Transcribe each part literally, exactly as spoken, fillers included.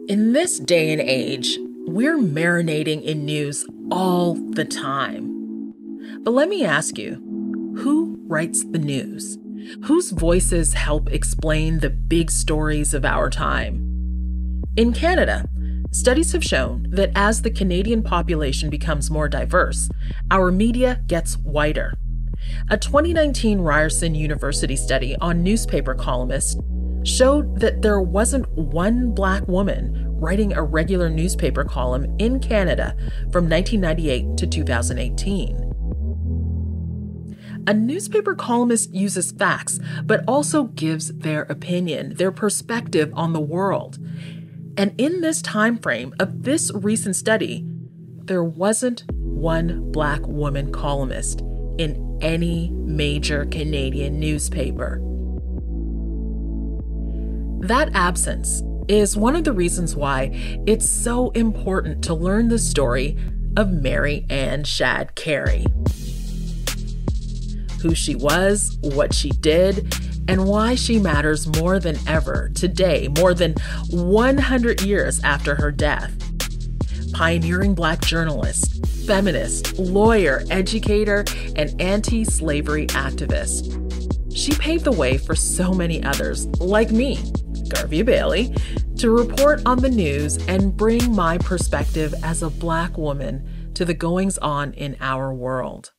In this day and age, we're marinating in news all the time. But let me ask you, who writes the news? Whose voices help explain the big stories of our time? In Canada, studies have shown that as the Canadian population becomes more diverse, our media gets whiter. A twenty nineteen Ryerson University study on newspaper columnists showed that there wasn't one Black woman writing a regular newspaper column in Canada from nineteen ninety-eight to two thousand eighteen. A newspaper columnist uses facts, but also gives their opinion, their perspective on the world. And in this time frame of this recent study, there wasn't one Black woman columnist in any major Canadian newspaper. That absence is one of the reasons why it's so important to learn the story of Mary Ann Shadd Cary. Who she was, what she did, and why she matters more than ever today, more than one hundred years after her death. Pioneering Black journalist, feminist, lawyer, educator, and anti-slavery activist. She paved the way for so many others, like me, Garvey Bailey, to report on the news and bring my perspective as a Black woman to the goings-on in our world.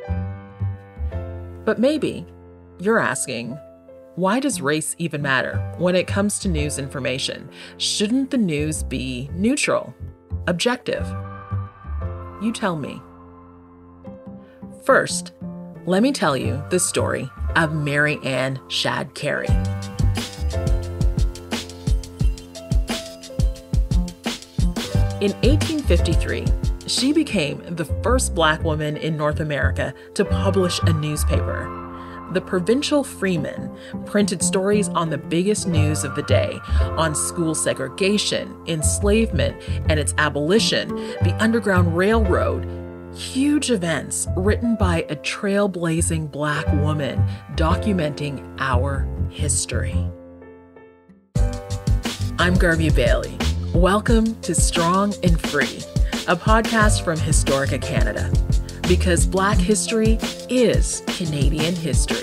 But maybe you're asking, why does race even matter when it comes to news information? Shouldn't the news be neutral, objective? You tell me. First, let me tell you the story of Mary Ann Shadd Cary. In eighteen fifty-three, she became the first Black woman in North America to publish a newspaper. The Provincial Freeman printed stories on the biggest news of the day, on school segregation, enslavement, and its abolition, the Underground Railroad, huge events written by a trailblazing Black woman documenting our history. I'm Garvey Bailey. Welcome to Strong and Free, a podcast from Historica Canada, because Black history is Canadian history.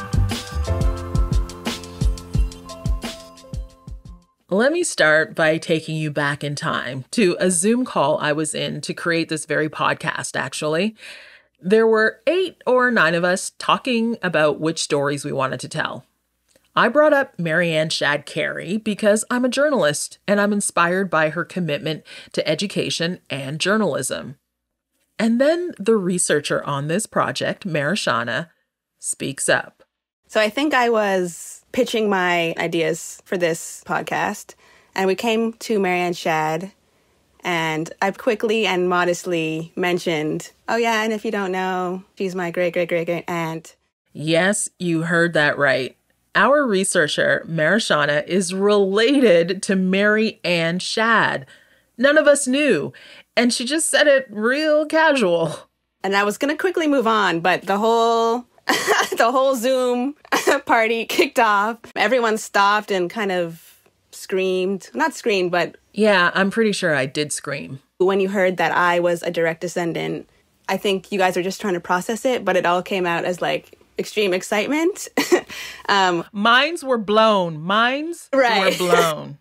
Let me start by taking you back in time to a Zoom call I was in to create this very podcast, actually. There were eight or nine of us talking about which stories we wanted to tell. I brought up Mary Ann Shadd Cary because I'm a journalist and I'm inspired by her commitment to education and journalism. And then the researcher on this project, Marishana, speaks up. So I think I was pitching my ideas for this podcast, and we came to Mary Ann Shadd, and I quickly and modestly mentioned, oh yeah, and if you don't know, she's my great-great-great-great-aunt. Yes, you heard that right. Our researcher, Marishana, is related to Mary Ann Shadd. None of us knew, and she just said it real casual. And I was going to quickly move on, but the whole the whole Zoom party kicked off. Everyone stopped and kind of screamed. Not screamed, but... Yeah, I'm pretty sure I did scream. When you heard that I was a direct descendant, I think you guys were just trying to process it, but it all came out as like extreme excitement. um, Minds were blown. Minds right. were blown.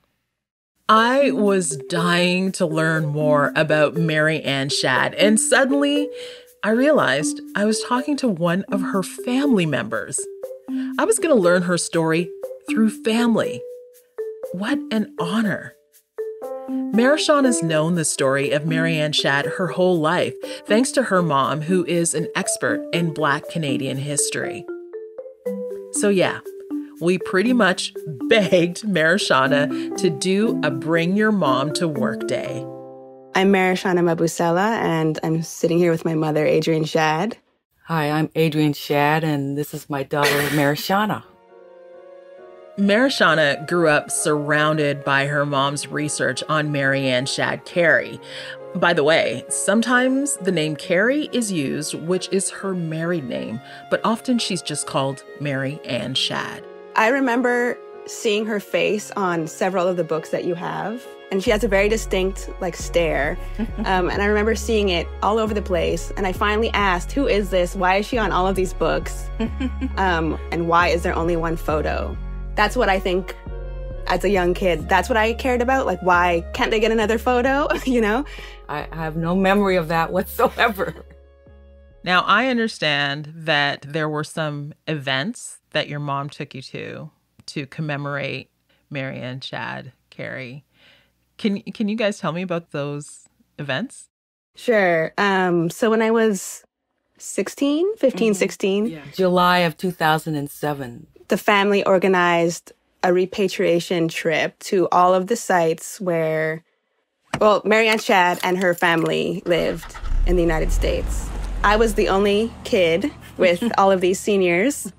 I was dying to learn more about Mary Ann Shadd, and suddenly I realized I was talking to one of her family members. I was going to learn her story through family. What an honor. Marishana has known the story of Mary Ann Shadd her whole life, thanks to her mom, who is an expert in Black Canadian history. So yeah, we pretty much begged Marishana to do a Bring Your Mom to Work day. I'm Marishana Mabusela, and I'm sitting here with my mother, Adrienne Shadd. Hi, I'm Adrienne Shadd, and this is my daughter, Marishana. Marishana grew up surrounded by her mom's research on Mary Ann Shadd Cary. By the way, sometimes the name Cary is used, which is her married name, but often she's just called Mary Ann Shadd. I remember seeing her face on several of the books that you have. And she has a very distinct, like, stare. Um, and I remember seeing it all over the place. And I finally asked, who is this? Why is she on all of these books? Um, and why is there only one photo? That's what I think, as a young kid, that's what I cared about. Like, why can't they get another photo, you know? I have no memory of that whatsoever. Now, I understand that there were some events that your mom took you to to commemorate Marianne Shad Carey. Can can you guys tell me about those events? Sure. Um, so when I was sixteen, fifteen, mm-hmm. sixteen. Yeah. July of two thousand seven. The family organized a repatriation trip to all of the sites where, well, Marianne Shad and her family lived in the United States. I was the only kid with all of these seniors.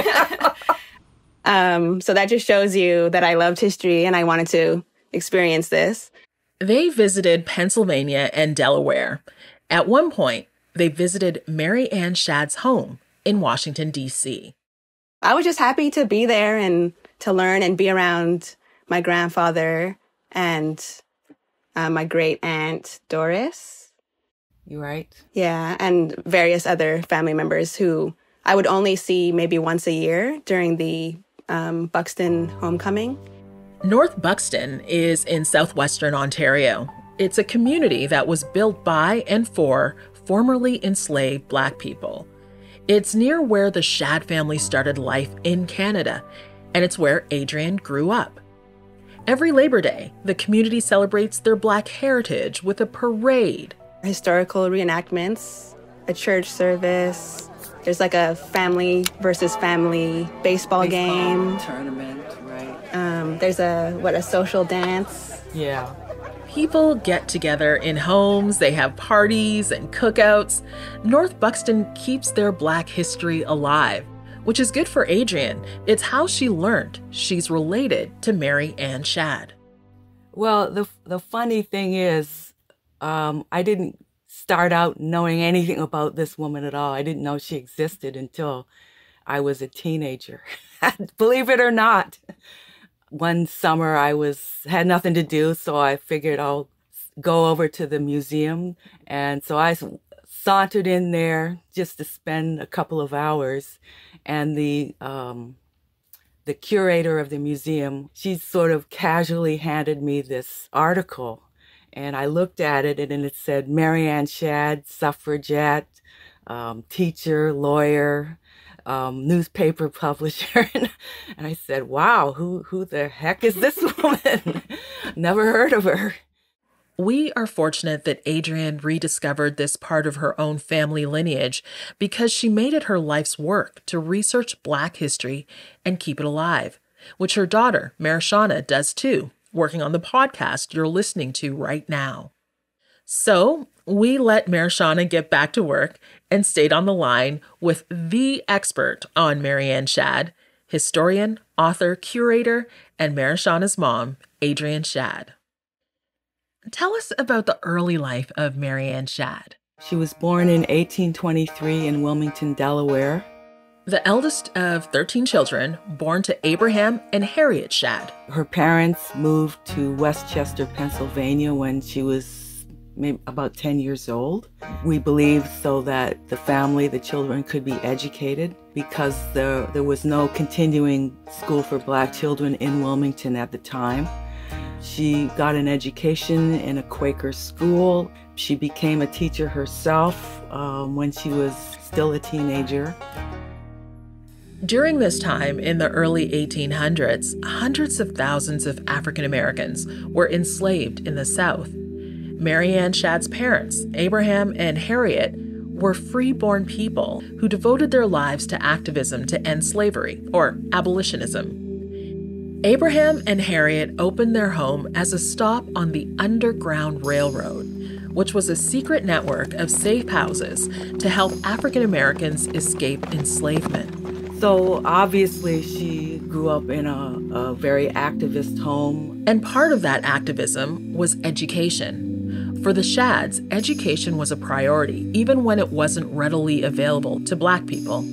um, so that just shows you that I loved history and I wanted to experience this. They visited Pennsylvania and Delaware. At one point, they visited Marianne Shad's home in Washington, D C. I was just happy to be there and to learn and be around my grandfather and uh, my great aunt, Doris. You right? Yeah, and various other family members who I would only see maybe once a year during the um, Buxton homecoming. North Buxton is in southwestern Ontario. It's a community that was built by and for formerly enslaved Black people. It's near where the Shad family started life in Canada, and it's where Adrienne grew up. Every Labor Day, the community celebrates their Black heritage with a parade. Historical reenactments, a church service. There's like a family versus family baseball, baseball game. Tournament, right. Um, there's a, what, a social dance. Yeah. People get together in homes, they have parties and cookouts. North Buxton keeps their Black history alive, which is good for Adrienne. It's how she learned she's related to Marianne Shad. Well, the the funny thing is, um, I didn't start out knowing anything about this woman at all. I didn't know she existed until I was a teenager. Believe it or not. One summer I was had nothing to do, so I figured I'll go over to the museum. And so I sauntered in there just to spend a couple of hours. And the um, the curator of the museum, she sort of casually handed me this article. And I looked at it, and it said, Marianne Shad, suffragette, um, teacher, lawyer, um, newspaper publisher. And I said, wow, who, who the heck is this woman? Never heard of her. We are fortunate that Adrienne rediscovered this part of her own family lineage because she made it her life's work to research Black history and keep it alive, which her daughter, Marishana, does too, working on the podcast you're listening to right now. So we let Marishana get back to work and stayed on the line with the expert on Marianne Shad, historian, author, curator, and Marishana's mom, Adrienne Shad. Tell us about the early life of Marianne Shad. She was born in eighteen twenty-three in Wilmington, Delaware. The eldest of thirteen children, born to Abraham and Harriet Shad. Her parents moved to Westchester, Pennsylvania when she was maybe about ten years old. We believe so that the family, the children, could be educated because there, there was no continuing school for Black children in Wilmington at the time. She got an education in a Quaker school. She became a teacher herself um, when she was still a teenager. During this time, in the early eighteen hundreds, hundreds of thousands of African Americans were enslaved in the South. Marianne Shad's parents, Abraham and Harriet, were free-born people who devoted their lives to activism to end slavery, or abolitionism. Abraham and Harriet opened their home as a stop on the Underground Railroad, which was a secret network of safe houses to help African Americans escape enslavement. So obviously she grew up in a, a very activist home. And part of that activism was education. For the Shads, education was a priority, even when it wasn't readily available to Black people.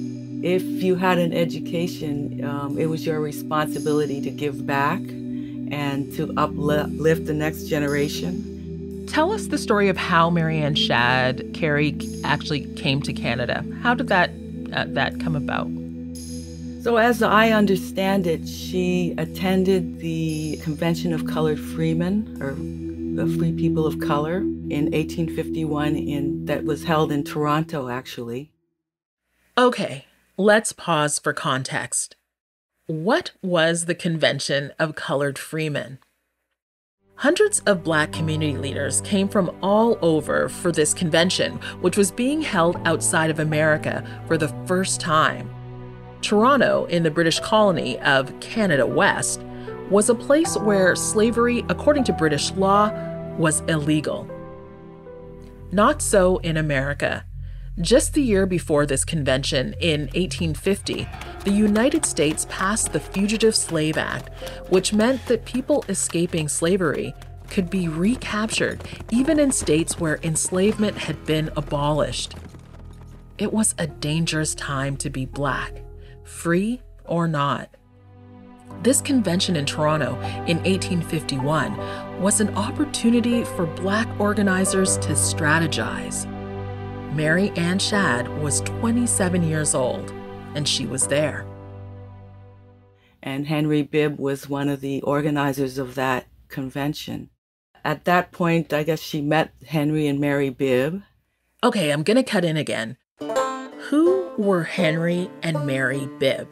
if you had an education, um, it was your responsibility to give back and to uplift the next generation. Tell us the story of how Marianne Shadd Carey actually came to Canada. How did that uh, that come about? So as I understand it, she attended the Convention of Colored Freemen, or the Free People of Color, in eighteen fifty-one, in, that was held in Toronto, actually. Okay, let's pause for context. What was the Convention of Colored Freemen? Hundreds of Black community leaders came from all over for this convention, which was being held outside of America for the first time. Toronto, in the British colony of Canada West, was a place where slavery, according to British law, was illegal. Not so in America. Just the year before this convention, in eighteen fifty, the United States passed the Fugitive Slave Act, which meant that people escaping slavery could be recaptured even in states where enslavement had been abolished. It was a dangerous time to be Black, free or not. This convention in Toronto in eighteen fifty-one was an opportunity for Black organizers to strategize. Marianne Shadd was twenty-seven years old, and she was there. And Henry Bibb was one of the organizers of that convention. At that point, I guess she met Henry and Mary Bibb. Okay, I'm gonna cut in again. Who were Henry and Mary Bibb?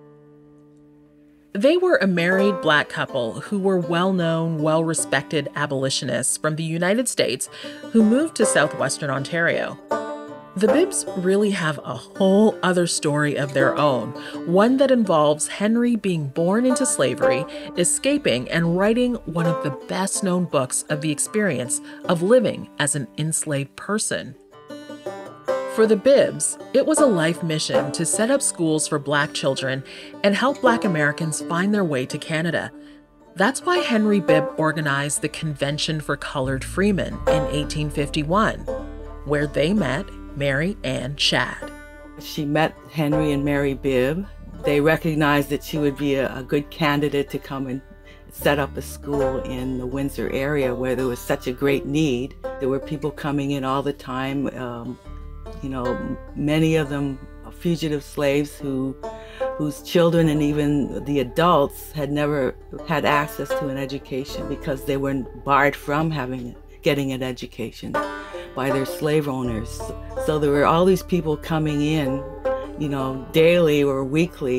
They were a married Black couple who were well-known, well-respected abolitionists from the United States who moved to southwestern Ontario. The Bibbs really have a whole other story of their own, one that involves Henry being born into slavery, escaping, and writing one of the best-known books of the experience of living as an enslaved person. For the Bibbs, it was a life mission to set up schools for Black children and help Black Americans find their way to Canada. That's why Henry Bibb organized the Convention for Colored Freemen in eighteen fifty-one, where they met Marianne Shadd. She met Henry and Mary Bibb. They recognized that she would be a, a good candidate to come and set up a school in the Windsor area where there was such a great need. There were people coming in all the time, um, you know, many of them fugitive slaves who, whose children and even the adults had never had access to an education because they were barred from having getting an education by their slave owners. So there were all these people coming in, you know, daily or weekly,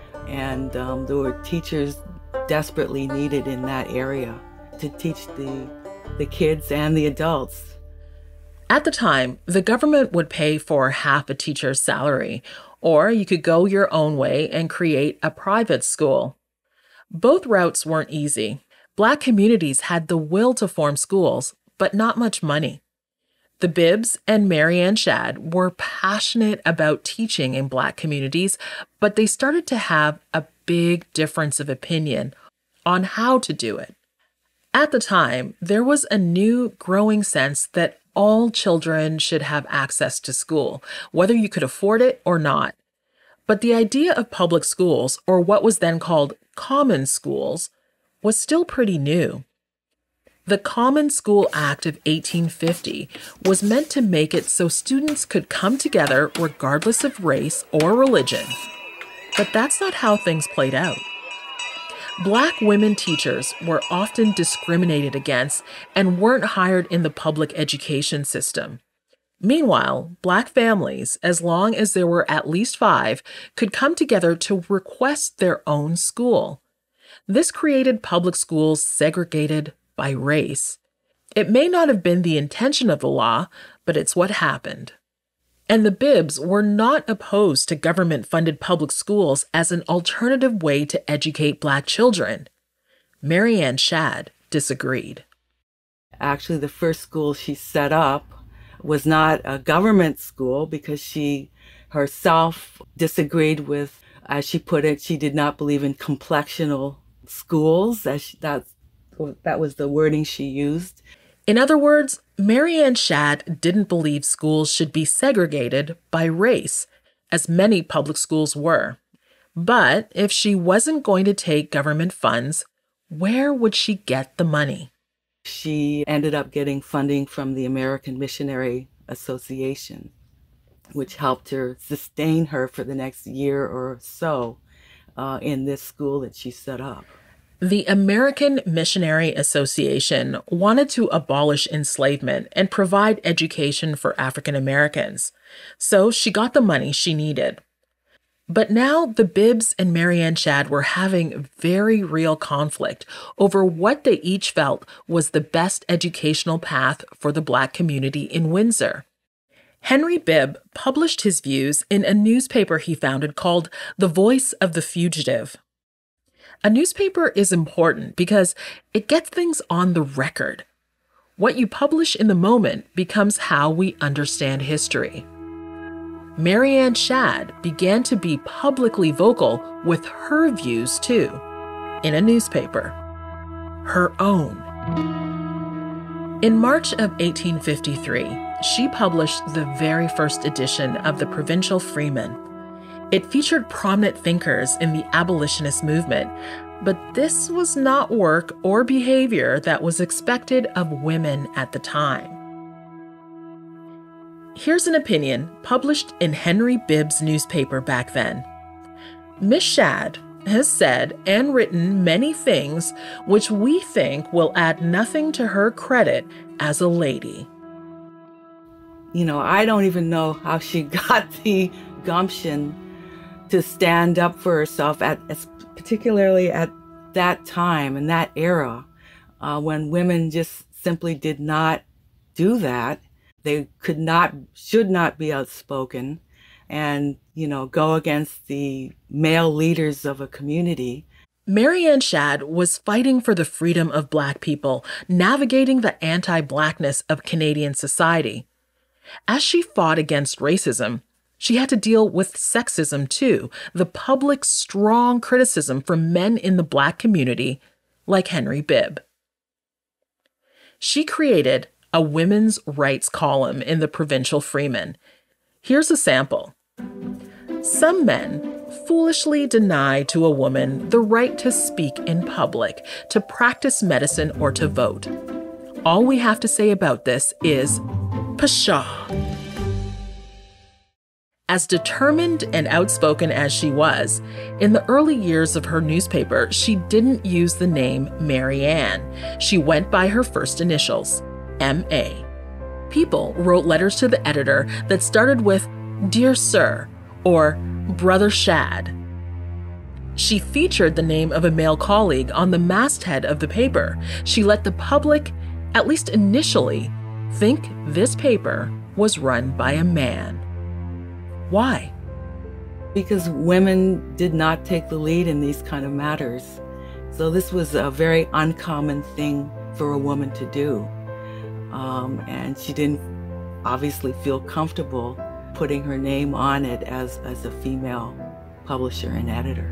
and um, there were teachers desperately needed in that area to teach the, the kids and the adults. At the time, the government would pay for half a teacher's salary, or you could go your own way and create a private school. Both routes weren't easy. Black communities had the will to form schools, but not much money. The Bibbs and Marianne Shadd were passionate about teaching in Black communities, but they started to have a big difference of opinion on how to do it. At the time, there was a new growing sense that all children should have access to school, whether you could afford it or not. But the idea of public schools, or what was then called common schools, was still pretty new. The Common School Act of eighteen fifty was meant to make it so students could come together regardless of race or religion. But that's not how things played out. Black women teachers were often discriminated against and weren't hired in the public education system. Meanwhile, Black families, as long as there were at least five, could come together to request their own school. This created public schools segregated by race. It may not have been the intention of the law, but it's what happened. And the Bibbs were not opposed to government-funded public schools as an alternative way to educate Black children. Marianne Shadd disagreed. Actually, the first school she set up was not a government school because she herself disagreed with, as she put it, she did not believe in complexional schools. As she, that's, that was the wording she used. In other words, Marianne Shadd didn't believe schools should be segregated by race. as many public schools were. But if she wasn't going to take government funds, where would she get the money? She ended up getting funding from the American Missionary Association, which helped her sustain her for the next year or so uh, in this school that she set up. The American Missionary Association wanted to abolish enslavement and provide education for African Americans, so she got the money she needed. But now the Bibbs and Marianne Shadd were having very real conflict over what they each felt was the best educational path for the Black community in Windsor. Henry Bibb published his views in a newspaper he founded called The Voice of the Fugitive. A newspaper is important because it gets things on the record. What you publish in the moment becomes how we understand history. Marianne Shadd began to be publicly vocal with her views too, in a newspaper, her own. In March of eighteen fifty-three, she published the very first edition of the Provincial Freeman. It featured prominent thinkers in the abolitionist movement, but this was not work or behavior that was expected of women at the time. Here's an opinion published in Henry Bibb's newspaper back then. Miss Shadd has said and written many things which we think will add nothing to her credit as a lady. You know, I don't even know how she got the gumption to stand up for herself, at, particularly at that time and that era, uh, when women just simply did not do that. They could not, should not be outspoken and, you know, go against the male leaders of a community. Marianne Shadd was fighting for the freedom of Black people, navigating the anti-Blackness of Canadian society. As she fought against racism, she had to deal with sexism too, the public strong criticism from men in the Black community, like Henry Bibb. She created a women's rights column in the Provincial Freeman. Here's a sample. Some men foolishly deny to a woman the right to speak in public, to practice medicine, or to vote. All we have to say about this is, pshaw. As determined and outspoken as she was, in the early years of her newspaper, she didn't use the name Marianne. She went by her first initials, M A. People wrote letters to the editor that started with, Dear Sir, or Brother Shadd. She featured the name of a male colleague on the masthead of the paper. She let the public, at least initially, think this paper was run by a man. Why? Because women did not take the lead in these kind of matters. So this was a very uncommon thing for a woman to do. Um, and she didn't obviously feel comfortable putting her name on it as, as a female publisher and editor.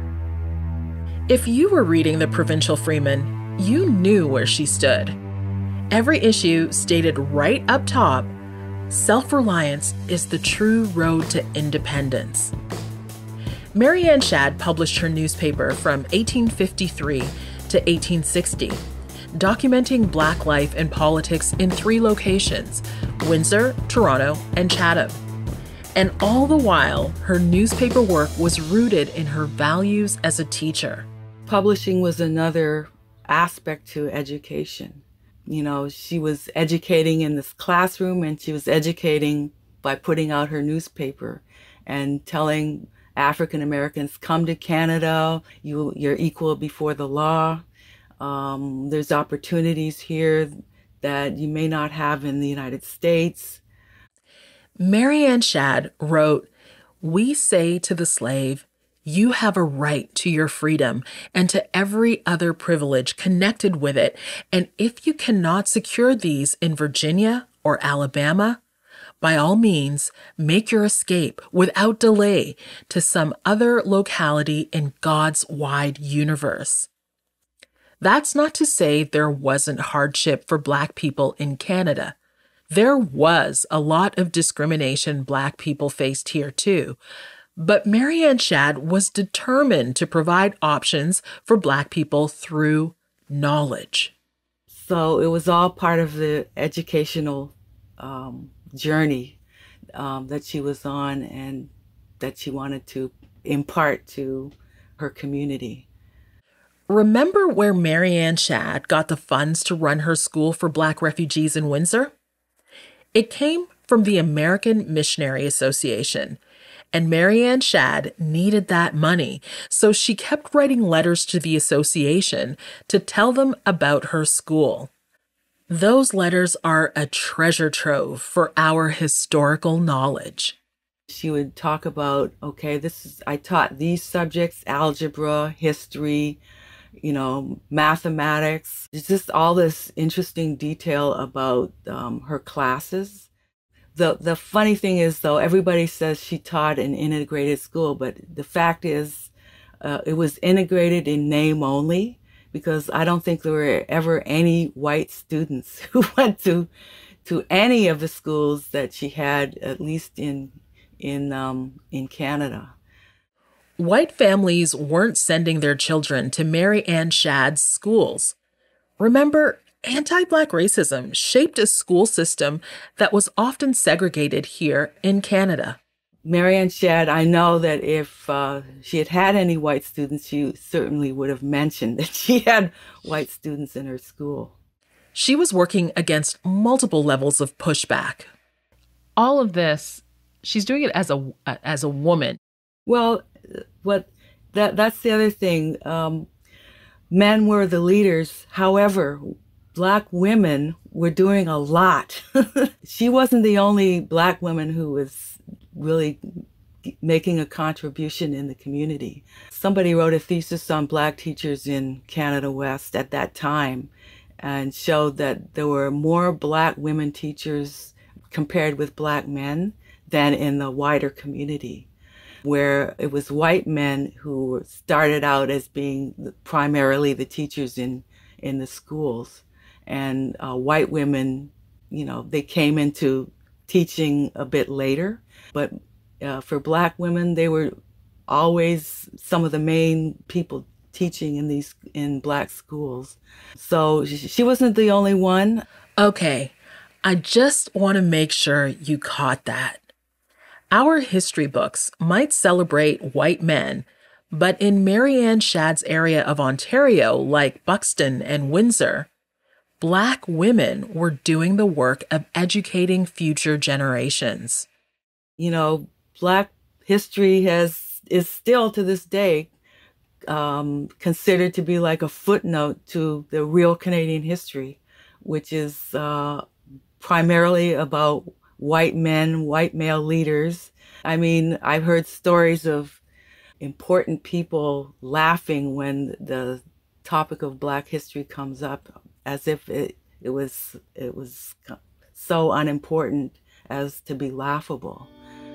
If you were reading the Provincial Freeman, you knew where she stood. Every issue stated right up top, self-reliance is the true road to independence. Marianne Shadd published her newspaper from eighteen fifty-three to eighteen sixty, documenting Black life and politics in three locations, Windsor, Toronto, and Chatham. And all the while, her newspaper work was rooted in her values as a teacher. Publishing was another aspect to education. You know, she was educating in this classroom, and she was educating by putting out her newspaper and telling African Americans, come to Canada, you, you're equal before the law. Um, there's opportunities here that you may not have in the United States. Marianne Shadd wrote, We say to the slave, you have a right to your freedom and to every other privilege connected with it. And if you cannot secure these in Virginia or Alabama, by all means, make your escape without delay to some other locality in God's wide universe. That's not to say there wasn't hardship for Black people in Canada. There was a lot of discrimination Black people faced here too. But Marianne Shadd was determined to provide options for Black people through knowledge. So it was all part of the educational um, journey um, that she was on and that she wanted to impart to her community. Remember where Marianne Shadd got the funds to run her school for Black refugees in Windsor? It came from the American Missionary Association, and Marianne Shadd needed that money, so she kept writing letters to the association to tell them about her school. Those letters are a treasure trove for our historical knowledge. She would talk about, okay, this is, I taught these subjects, algebra, history, you know, mathematics. It's just all this interesting detail about um, her classes. The the funny thing is, though, everybody says she taught an integrated school, but the fact is uh, it was integrated in name only, because I don't think there were ever any white students who went to to any of the schools that she had, at least in in um, in Canada. White families weren't sending their children to Marianne Shadd's schools. Remember, anti-Black racism shaped a school system that was often segregated here in Canada. Marianne Shadd, I know that if uh, she had had any white students, she certainly would have mentioned that she had white students in her school. She was working against multiple levels of pushback. All of this, she's doing it as a as a woman. Well, what that that's the other thing. Um, men were the leaders. However, Black women were doing a lot. She wasn't the only Black woman who was really making a contribution in the community. Somebody wrote a thesis on Black teachers in Canada West at that time and showed that there were more Black women teachers compared with Black men than in the wider community, where it was white men who started out as being primarily the teachers in, in the schools. And uh, white women, you know, they came into teaching a bit later. But uh, for Black women, they were always some of the main people teaching in these in Black schools. So she wasn't the only one. Okay, I just want to make sure you caught that. Our history books might celebrate white men, but in Marianne Shadd's area of Ontario, like Buxton and Windsor, Black women were doing the work of educating future generations. You know, Black history has is still to this day um, considered to be like a footnote to the real Canadian history, which is uh, primarily about white men, white male leaders. I mean, I've heard stories of important people laughing when the topic of Black history comes up, as if it, it was it was so unimportant as to be laughable.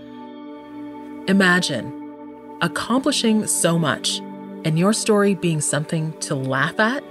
Imagine accomplishing so much and your story being something to laugh at.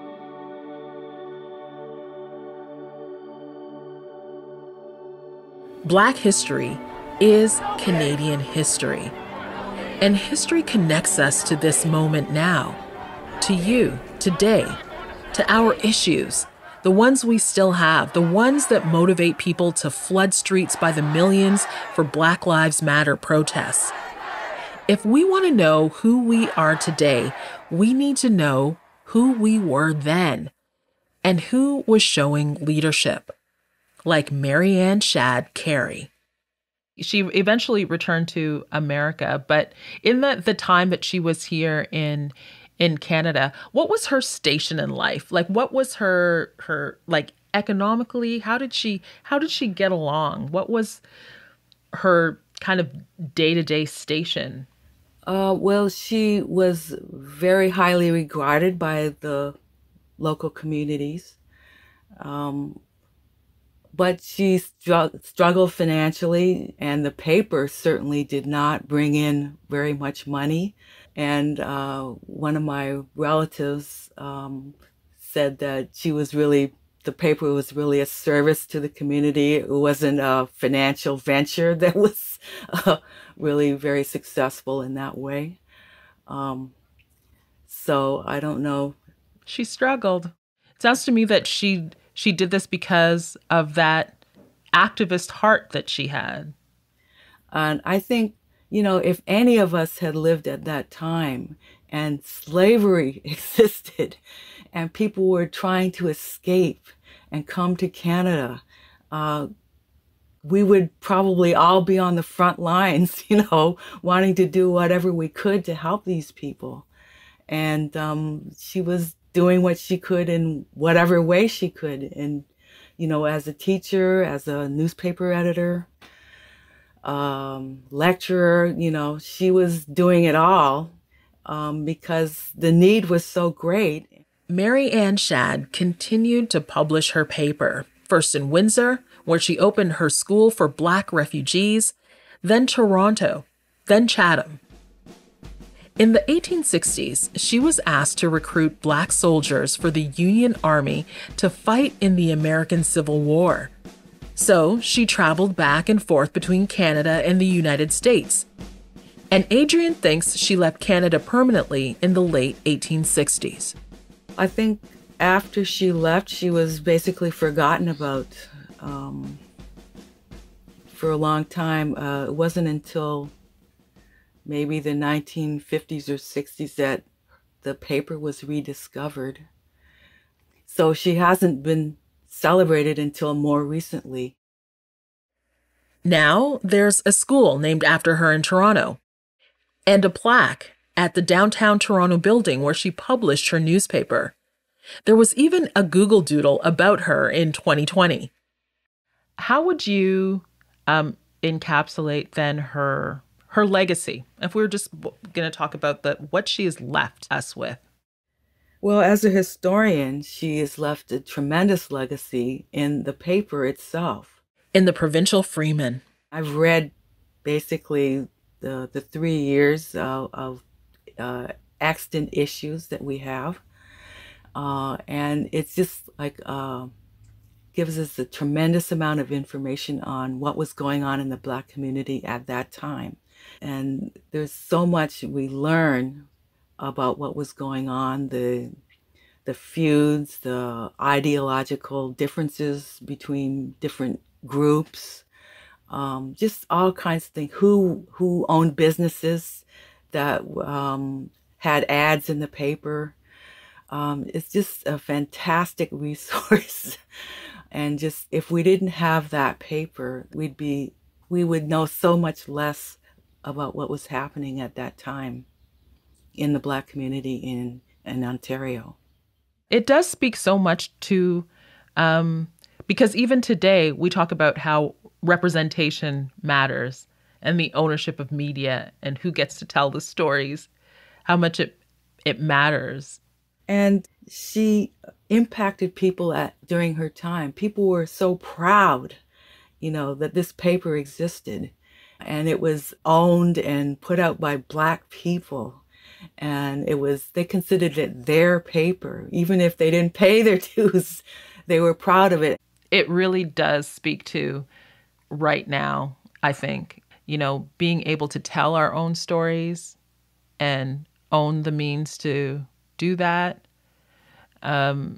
Black history is Canadian history. And history connects us to this moment now, to you, today, to our issues, the ones we still have, the ones that motivate people to flood streets by the millions for Black Lives Matter protests. If we want to know who we are today, we need to know who we were then and who was showing leadership, like Marianne Shadd Carey. She eventually returned to America, but in the, the time that she was here in in Canada, what was her station in life? Like, what was her her like economically? How did she how did she get along? What was her kind of day-to-day station? Uh, well, she was very highly regarded by the local communities. Um, But she str- struggled financially, and the paper certainly did not bring in very much money. And uh, one of my relatives um, said that she was really the paper was really a service to the community. It wasn't a financial venture that was uh, really very successful in that way. Um, so I don't know. She struggled. It sounds to me that she she did this because of that activist heart that she had. And I think, you know, if any of us had lived at that time and slavery existed and people were trying to escape and come to Canada, uh, we would probably all be on the front lines, you know, wanting to do whatever we could to help these people. And um, she was doing what she could in whatever way she could. And, you know, as a teacher, as a newspaper editor, um, lecturer, you know, she was doing it all um, because the need was so great. Mary Ann Shadd continued to publish her paper, first in Windsor, where she opened her school for Black refugees, then Toronto, then Chatham. In the eighteen sixties, she was asked to recruit Black soldiers for the Union Army to fight in the American Civil War. So she traveled back and forth between Canada and the United States. And Adrienne thinks she left Canada permanently in the late eighteen sixties. I think after she left, she was basically forgotten about um, for a long time. Uh, it wasn't until maybe the nineteen fifties or sixties that the paper was rediscovered. So she hasn't been celebrated until more recently. Now there's a school named after her in Toronto, and a plaque at the downtown Toronto building where she published her newspaper. There was even a Google Doodle about her in twenty twenty. How would you um, encapsulate then her her legacy, if we were just going to talk about the what she has left us with? Well, as a historian, she has left a tremendous legacy in the paper itself. In the Provincial Freeman. I've read basically the the three years of, of uh, extant issues that we have. Uh, and it's just like uh, gives us a tremendous amount of information on what was going on in the Black community at that time. And there's so much we learn about what was going on, the the feuds, the ideological differences between different groups, um, just all kinds of things. Who who owned businesses that um, had ads in the paper. Um, it's just a fantastic resource. And just if we didn't have that paper, we'd be we would know so much less about what was happening at that time in the Black community in, in Ontario. It does speak so much to, um, because even today we talk about how representation matters and the ownership of media and who gets to tell the stories, how much it it matters. And she impacted people at during her time. People were so proud, you know, that this paper existed. And it was owned and put out by Black people. And it was, they considered it their paper. Even if they didn't pay their dues, they were proud of it. It really does speak to right now, I think, you know, being able to tell our own stories and own the means to do that um,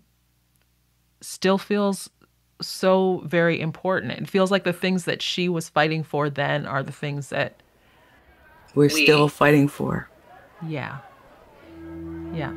still feels so very important. It feels like the things that she was fighting for then are the things that we're we, still fighting for. Yeah. Yeah.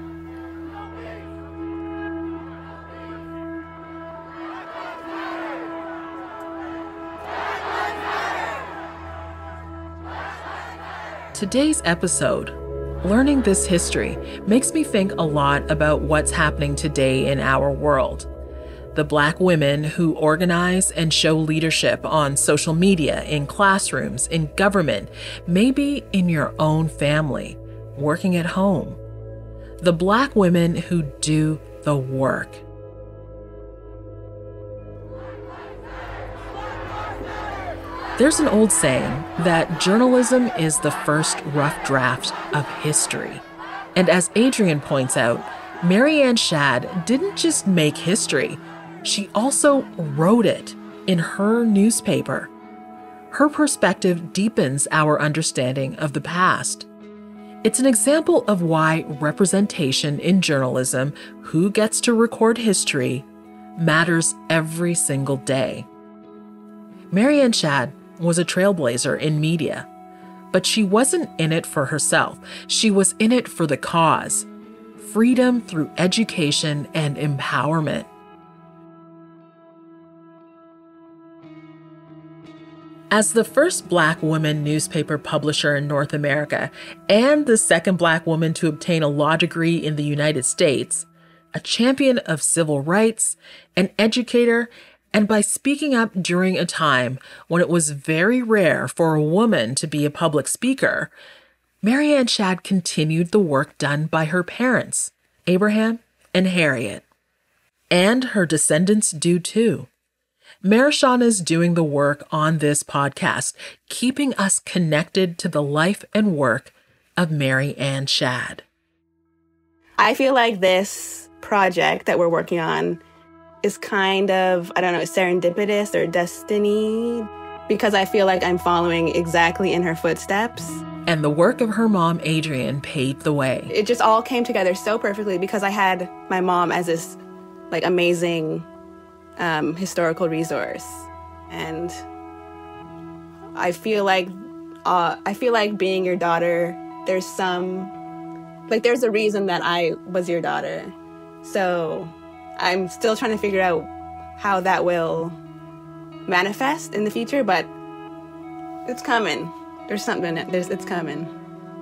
Today's episode, learning this history, makes me think a lot about what's happening today in our world. The Black women who organize and show leadership on social media, in classrooms, in government, maybe in your own family, working at home. The Black women who do the work. There's an old saying that journalism is the first rough draft of history. And as Adrienne points out, Mary Ann Shadd didn't just make history, she also wrote it in her newspaper. Her perspective deepens our understanding of the past. It's an example of why representation in journalism, who gets to record history, matters every single day. Marianne Shad was a trailblazer in media, but she wasn't in it for herself. She was in it for the cause: freedom through education and empowerment. As the first Black woman newspaper publisher in North America and the second Black woman to obtain a law degree in the United States, a champion of civil rights, an educator, and by speaking up during a time when it was very rare for a woman to be a public speaker, Marianne Shad continued the work done by her parents, Abraham and Harriet. And her descendants do too. Marishana is doing the work on this podcast, keeping us connected to the life and work of Marianne Shad. I feel like this project that we're working on is kind of, I don't know, serendipitous or destiny, because I feel like I'm following exactly in her footsteps. And the work of her mom, Adrienne, paved the way. It just all came together so perfectly because I had my mom as this like amazing um, historical resource. And I feel like, uh, I feel like being your daughter, there's some, like there's a reason that I was your daughter. So I'm still trying to figure out how that will manifest in the future, but it's coming. There's something, there's, it's coming.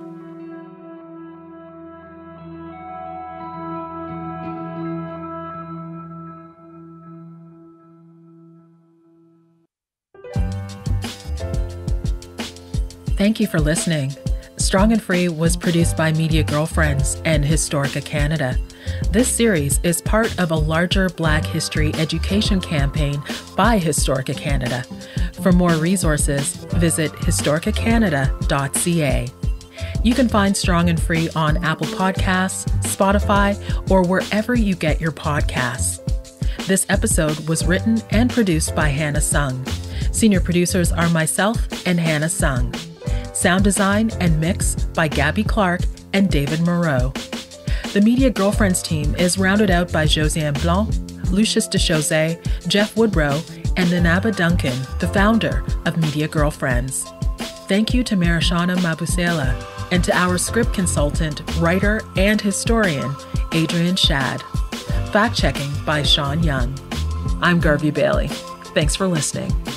Thank you for listening. Strong and Free was produced by Media Girlfriends and Historica Canada. This series is part of a larger Black history education campaign by Historica Canada. For more resources, visit historica canada dot c a. You can find Strong and Free on Apple Podcasts, Spotify, or wherever you get your podcasts. This episode was written and produced by Hannah Sung. Senior producers are myself and Hannah Sung. Sound design and mix by Gabby Clark and David Moreau. The Media Girlfriends team is rounded out by Josiane Blanc, Lucius DeChaussee, Jeff Woodrow, and Nanaba Duncan, the founder of Media Girlfriends. Thank you to Marishana Mabusela and to our script consultant, writer, and historian, Adrienne Shad. Fact-checking by Sean Young. I'm Garvey Bailey. Thanks for listening.